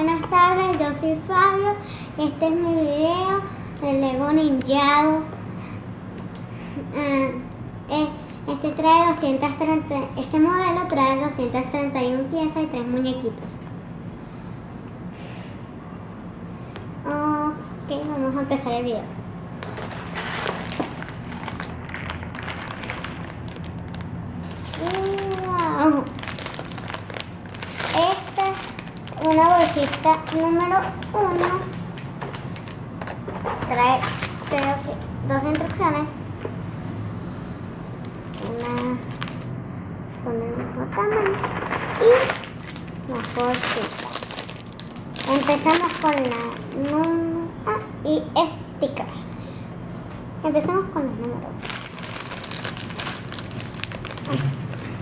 buenas tardes, yo soy Fabio. Este es mi video del Lego Ninjago. Este modelo trae 231 piezas y 3 muñequitos. Ok, vamos a empezar el video. Wow. Esta es una bolsita número 1. Trae, creo que, 2 instrucciones. Una son del mismo tamaño y las bolsitas. Empezamos con la número y sticker. Empezamos con la número 1.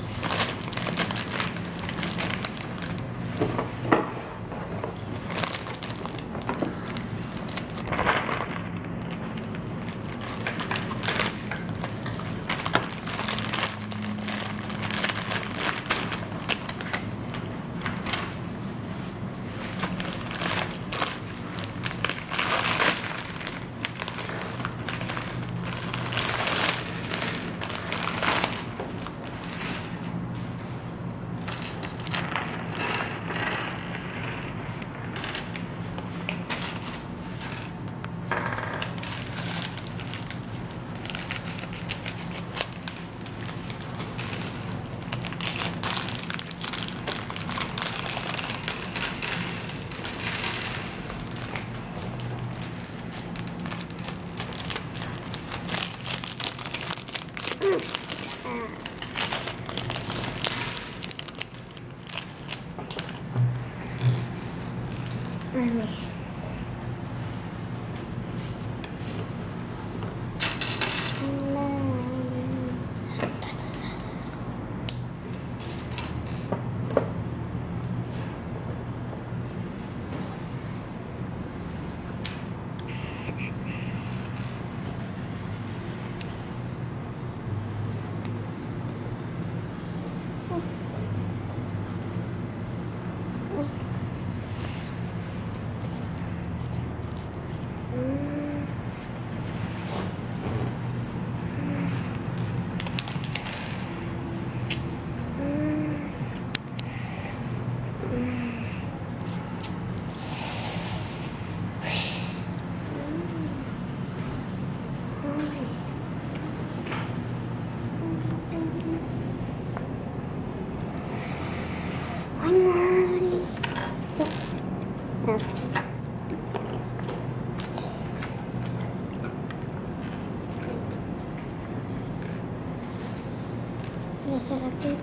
Se repite.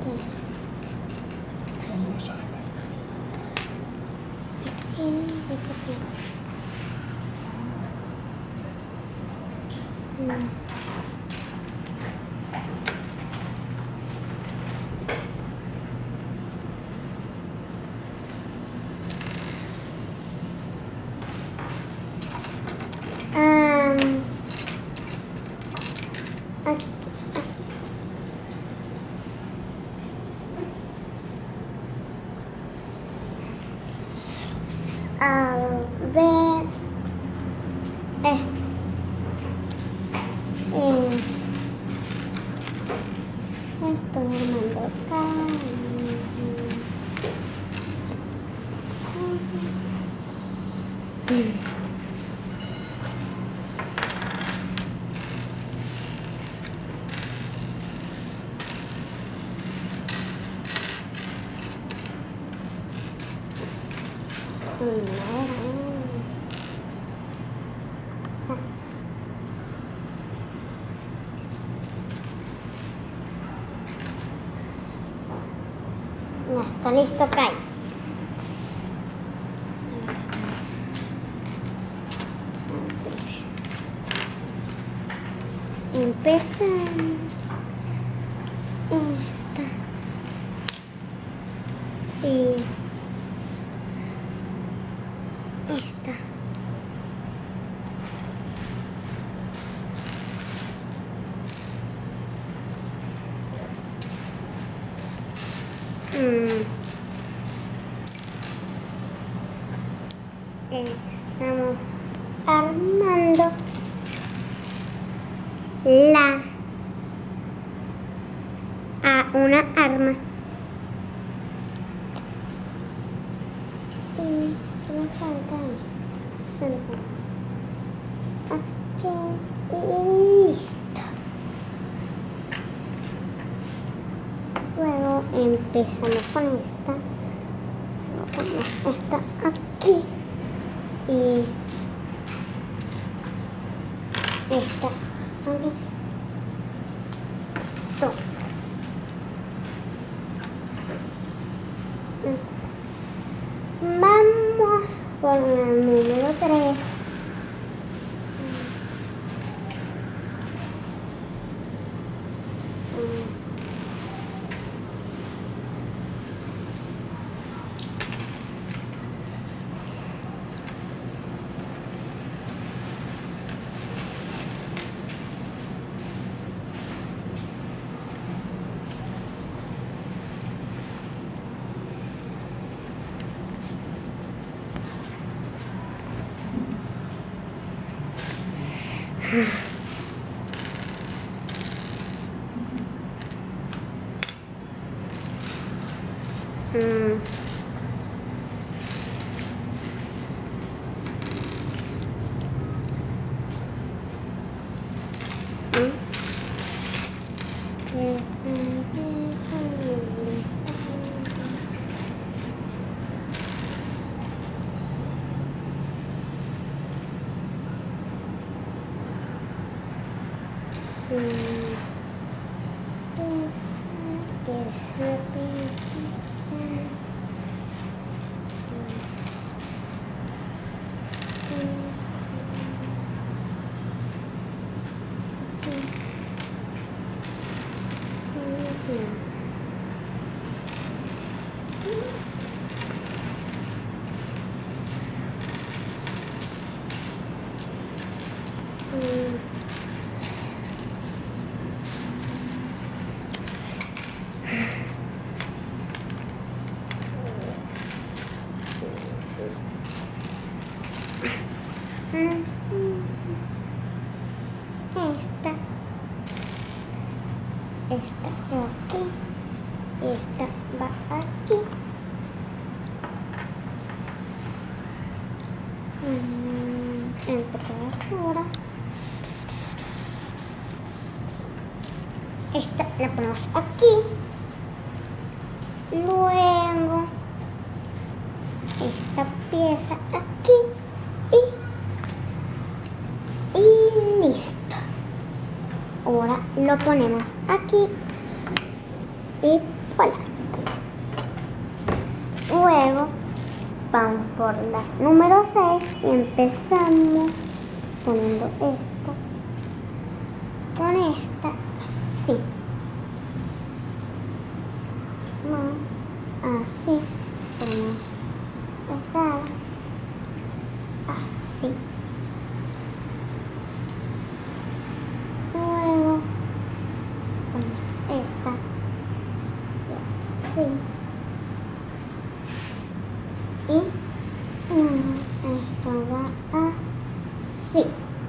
Aquí se repite. A ver, estoy armando acá. Ya está listo, Kai. Empezamos. Esta. Y esta. una arma. Y me falta esto. Ok, y listo. Luego empezamos con esta. Ponemos esta aquí. Y esta aquí. Esto. Vamos con el número 3. Esta va aquí, esta va aquí. Empezamos ahora. Esta la ponemos aquí. Luego esta pieza aquí y listo. Ahora lo ponemos aquí y voilà. Luego vamos por la número 6 y empezamos poniendo esta con esta así. Así, ponemos esta así. Luego ponemos esta así. Y luego esto va así.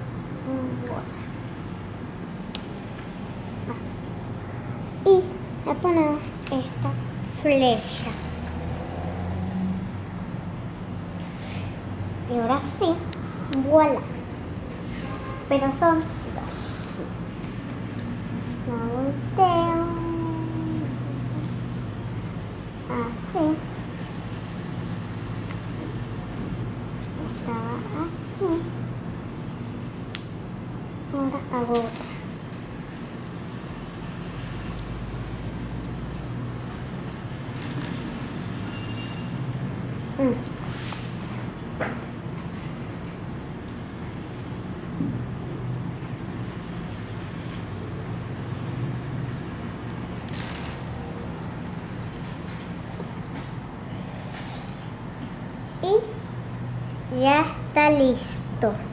Y le ponemos esta flecha. Y ahora sí, voilà. Pero son dos. Lo volteo. Así. Estaba aquí. Ahora hago otra. Y ya está listo.